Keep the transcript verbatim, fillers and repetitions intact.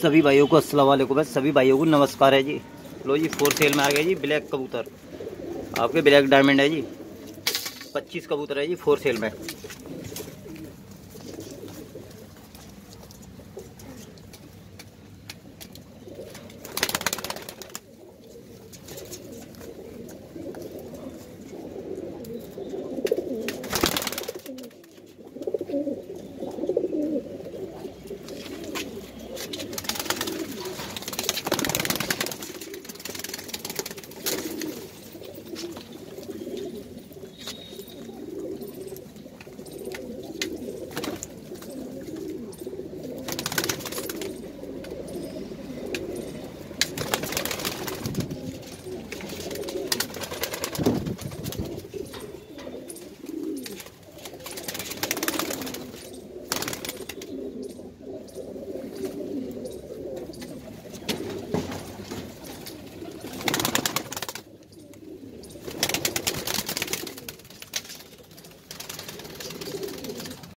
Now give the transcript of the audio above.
सभी भाइयों को अस्सलाम वालेकुम है, सभी भाइयों को नमस्कार है जी। लो जी फोर सेल में आ गया जी ब्लैक कबूतर, आपके ब्लैक डायमंड है जी। पच्चीस कबूतर है जी फोर सेल में।